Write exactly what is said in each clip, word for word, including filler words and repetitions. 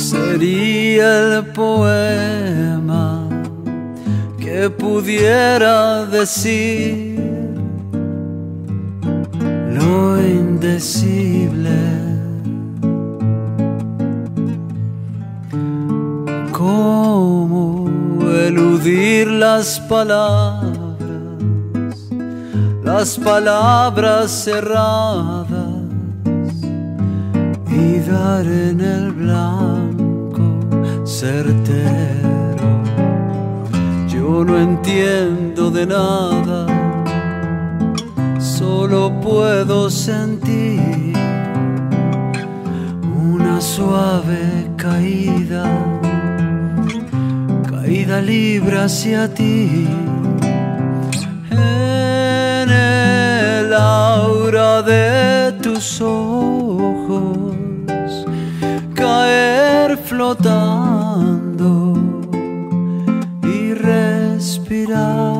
sería el poema que pudiera decir lo indecible. Cómo eludir las palabras, las palabras cerradas, y dar en el blanco certero. Yo no entiendo de nada, solo puedo sentir una suave caída, caída libre hacia ti. En el aura de tus ojos, caer flotando y respirar.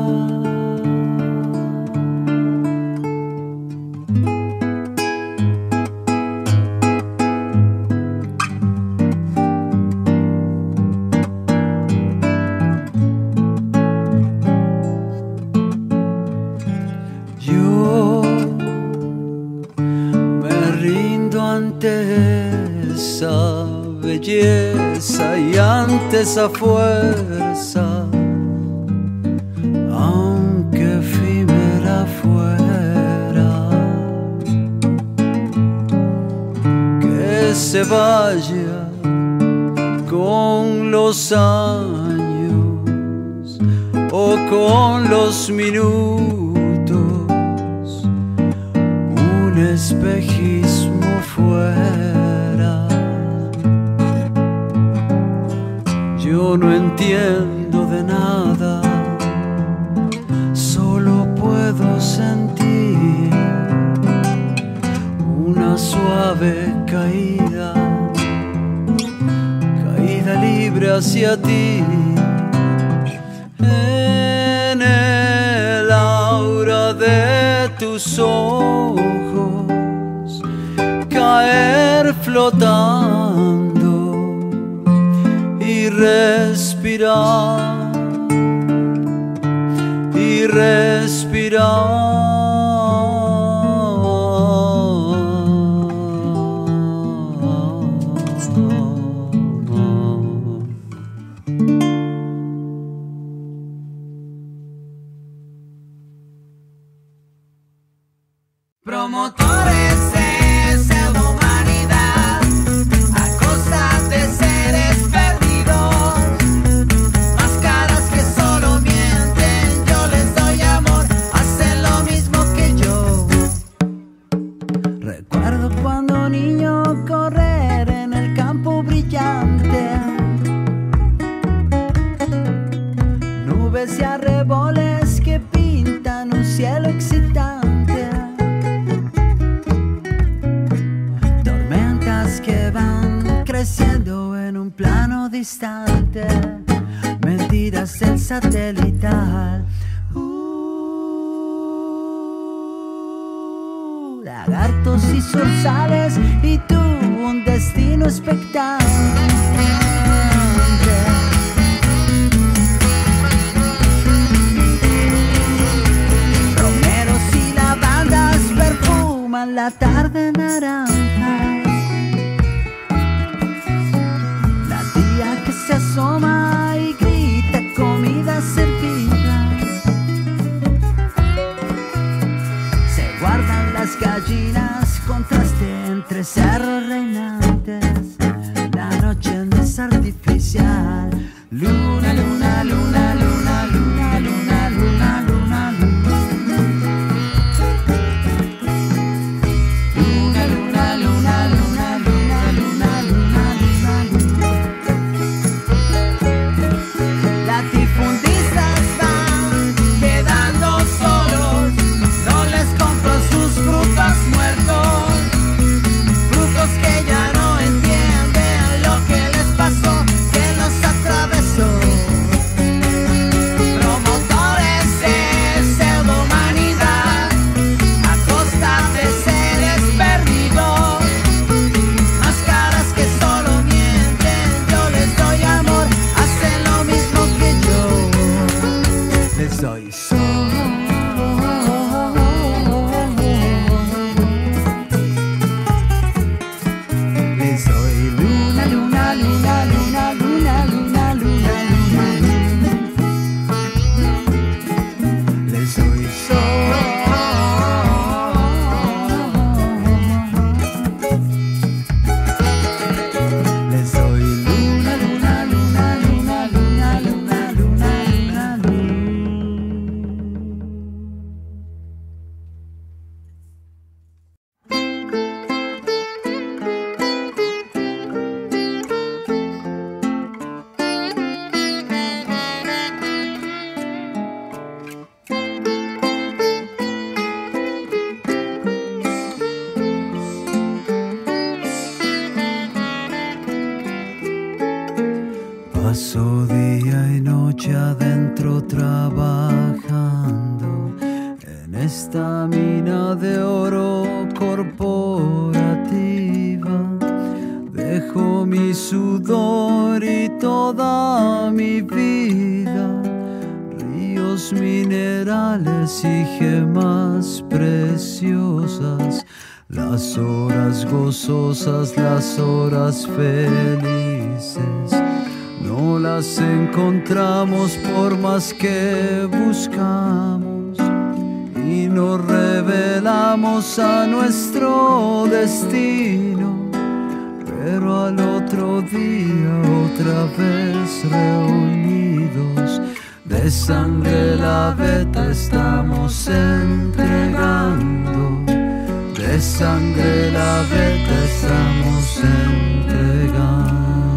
Yo me rindo ante esa belleza y ante esa fuerza, aunque efímera fuera, que se vaya con los años o con los minutos, un espejismo fuera. Yo no entiendo de nada, solo puedo sentir una suave caída, caída libre hacia ti. En el aura de tus ojos, caer flotando y respirar, y respirar. Promotores de la humanidad, a costa de seres perdidos, máscaras que solo mienten. Yo les doy amor, hacen lo mismo que yo. Recuerdo cuando niño correr en el campo brillante, nubes y arreboles que pintan un cielo excitante, que van creciendo en un plano distante, mentiras del satelital. Uh, lagartos y zorzales y tú un destino expectante. Romeros y lavandas perfuman la tarde naranja. Se asoma y grita comida servida. Se guardan las gallinas, contraste entre cerros reinantes. La noche no es artificial. Luna, luna, luna, luna, luna, luna, luna, luna, luna. Luna, luna, luna, luna, luna, luna, luna, luna, luna. Latifundistas van quedando solos, no les compro sus frutos muertos, frutos que ya no entienden lo que les pasó, que nos atravesó. Paso día y noche adentro trabajando en esta mina de oro corporativa. Dejo mi sudor y toda mi vida, ríos minerales y gemas preciosas, las horas gozosas, las horas felices. No las encontramos por más que buscamos y nos revelamos a nuestro destino. Pero al otro día otra vez reunidos, de sangre la veta estamos entregando, de sangre la veta estamos entregando.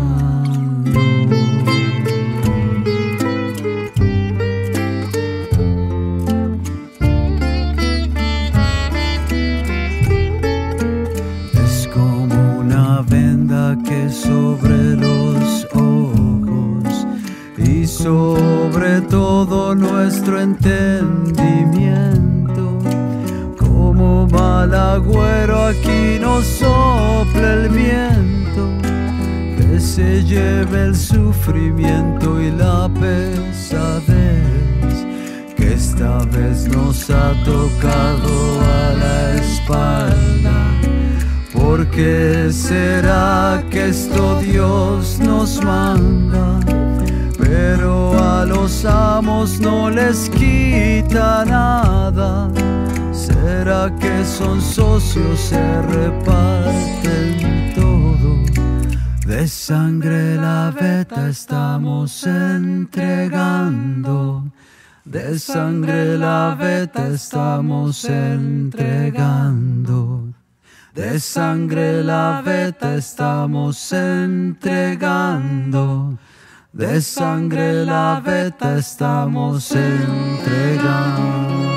Que sobre los ojos y sobre todo nuestro entendimiento, como mal agüero aquí nos sopla el viento, que se lleve el sufrimiento y la pesadez, que esta vez nos ha tocado a la espalda. ¿Por qué será que esto Dios nos manda? Pero a los amos no les quita nada. ¿Será que son socios, se reparten todo? De sangre la veta estamos entregando, de sangre la veta estamos entregando. De sangre la veta estamos entregando, de sangre la veta estamos entregando.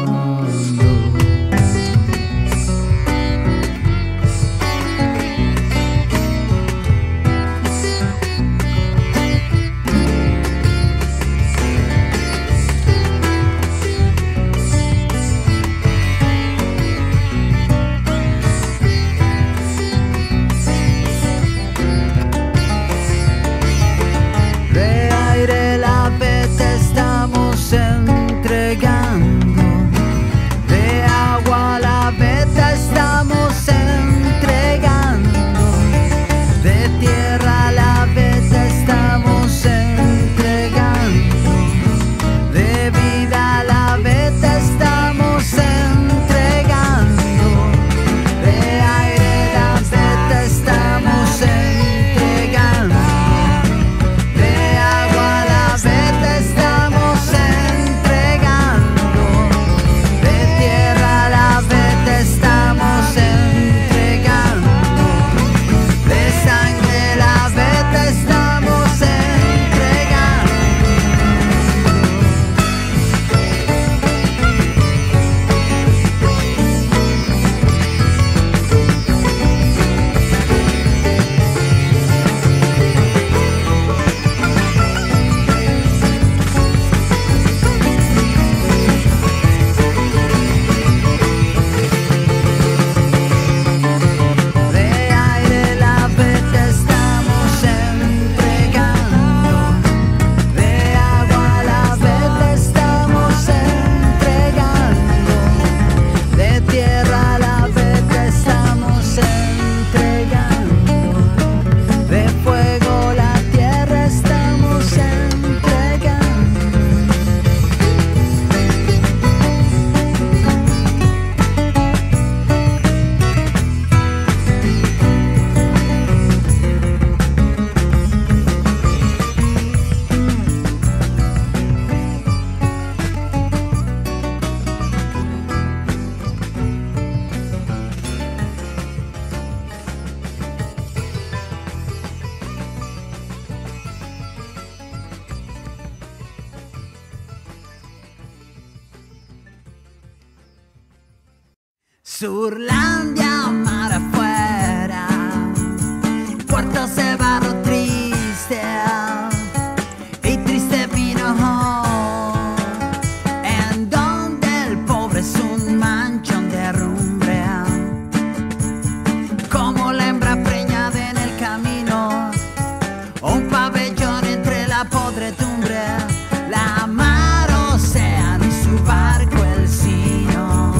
Surlandia, mar afuera, puertos de barro triste, un pabellón entre la podredumbre, la mar, océano y su barco el Sino.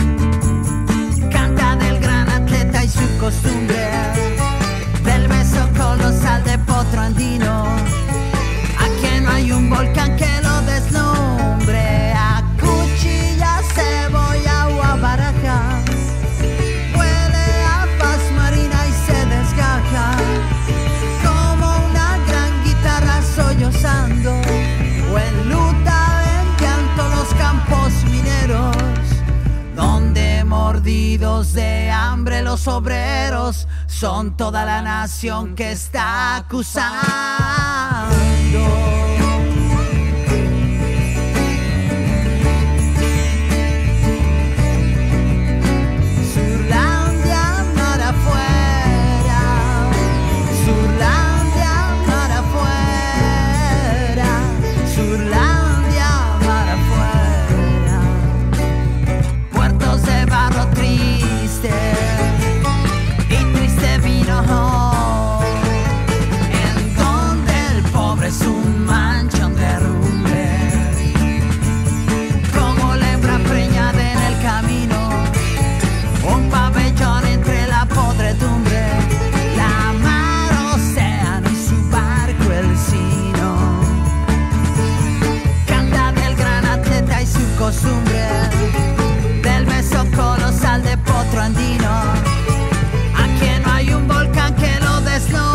Canta del gran atleta y su costumbre, del beso colosal de potro andino. Aquí no hay un volcán que lo deslumbre, a cuchilla, cebolla o a baraja. Huele a paz marina y se desgaja como una gran guitarra sollozando, o enluta en llanto los campos mineros, donde mordidos de hambre los obreros son toda la nación que está acusando. Es un manchón de rumbe, como lembra preñada en el camino, un pabellón entre la podredumbre, la mar, océano y su barco el Sino. Canta del gran atleta y su costumbre, del beso colosal de potro andino. Aquí no hay un volcán que lo deslumbre.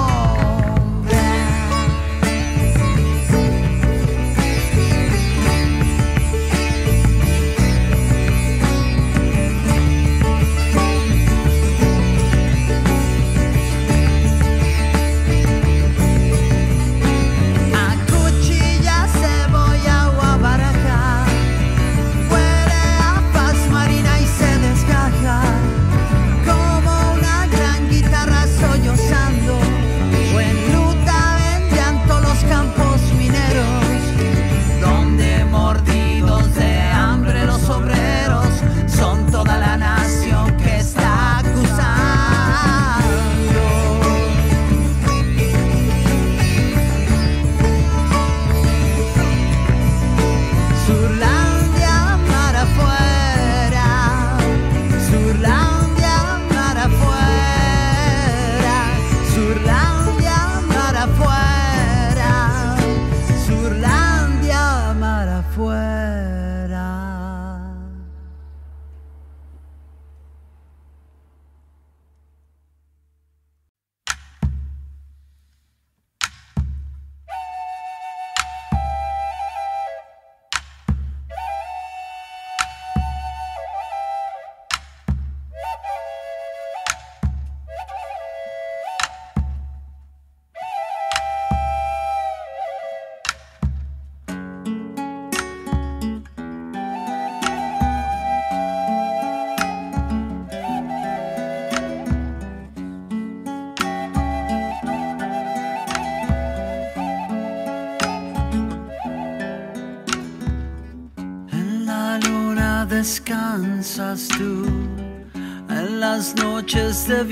Descansas tú en las noches de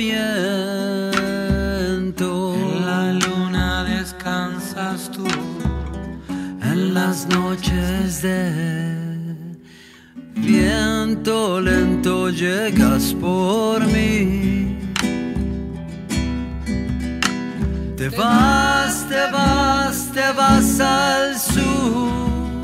viento. En la luna descansas tú en las noches de viento. Lento llegas por mí. Te vas, te vas, te vas al sur.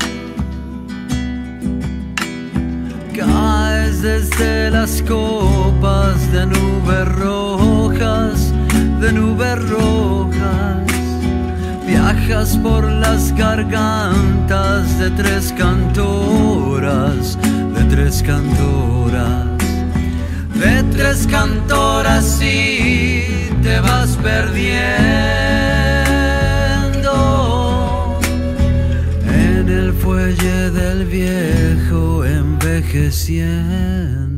Caes desde las copas de nubes rojas, de nubes rojas. Viajas por las gargantas de tres cantoras, de tres cantoras, de tres cantoras y te vas perdiendo en el fuelle del viejo envejeciendo.